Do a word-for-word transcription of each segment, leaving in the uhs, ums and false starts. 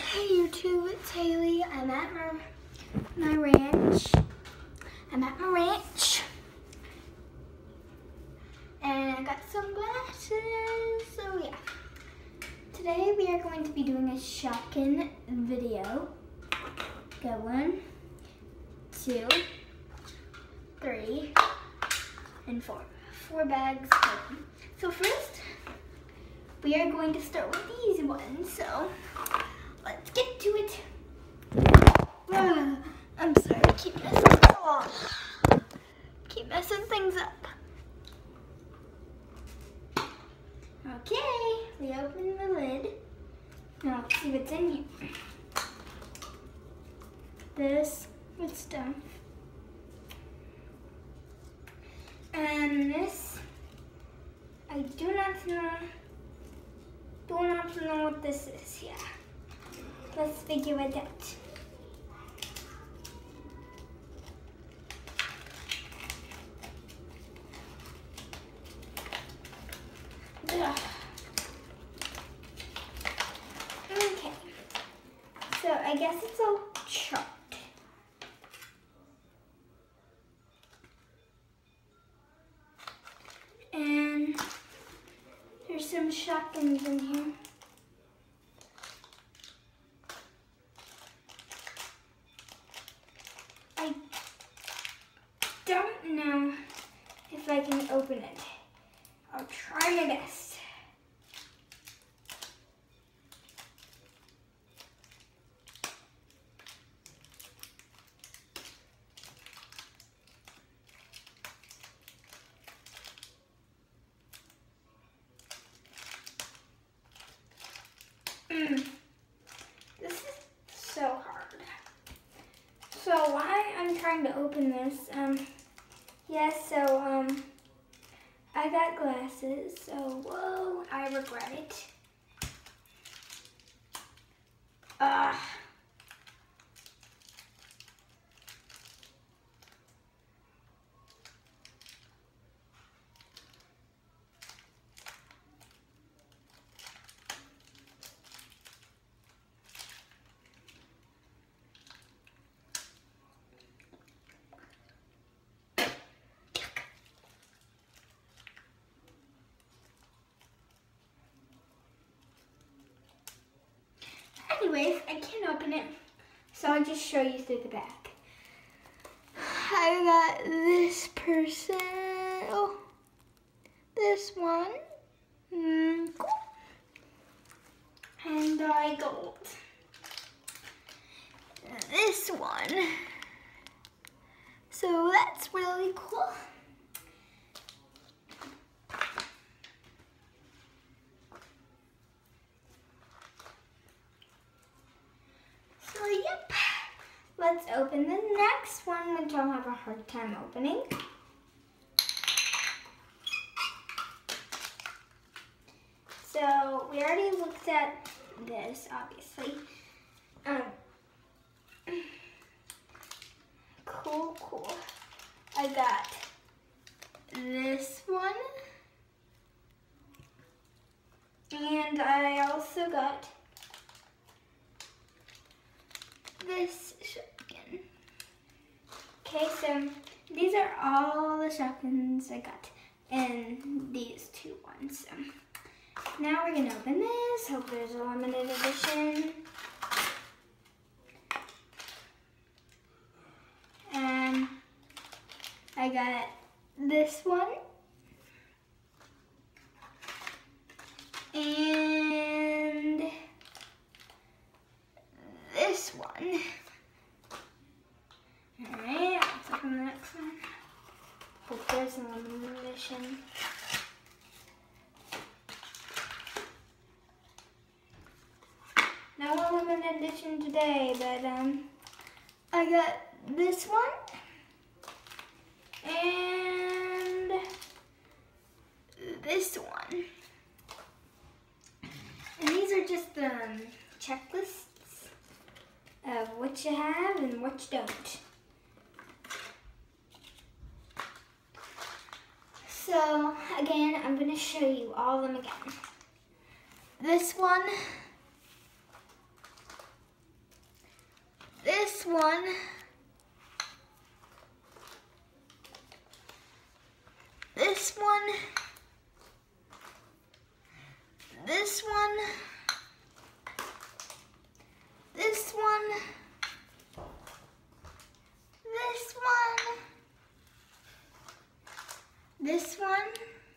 Hey YouTube, it's Haley. I'm at my, my ranch. I'm at my ranch. And I got some glasses, so yeah. Today we are going to be doing a shotgun video. Go one, two, three, and four. Four bags open. So first, we are going to start with these ones, so let's get to it. Uh, I'm sorry, I keep messing, oh, keep messing things up. Okay, we open the lid. Now let's see what's in here. This is stuff. And this, I do not know, do not know what this is, yeah. Let's figure it out. Ugh. Okay, so I guess it's a chart. And there's some shotguns in here. I don't know if I can open it. I'll try my best. Mm. This is so hard. So why I'm trying to open this, um, yes, yeah, so, um, I got glasses, so, whoa, I regret it. Ugh. Anyways, I can't open it, so I'll just show you through the back. I got this person, oh, this one, mm, and I got this one, so that's really cool. So yep, let's open the next one, which I'll have a hard time opening. So we already looked at this, obviously. Um, cool, cool. I got this one, and I also got this shotgun. Okay, so these are all the shotguns I got, and these two ones. So now we're gonna open this. Hope there's a limited edition. And I got this one, and this one. Alright, let's open the next one. Hope there's a limited edition. No limited edition today, but um, I got this one and this one. And these are just um, checklists of what you have and what you don't. So again, I'm going to show you all of them again. This one one. This one. This one. This one. This one. This one.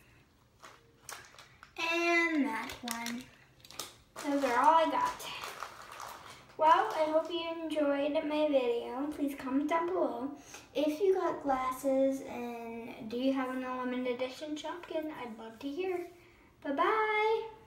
And that one. Those are all I got. Well, I hope you enjoyed my video. Please comment down below if you got glasses and do you have an limited edition Shopkin? I'd love to hear. Bye-bye.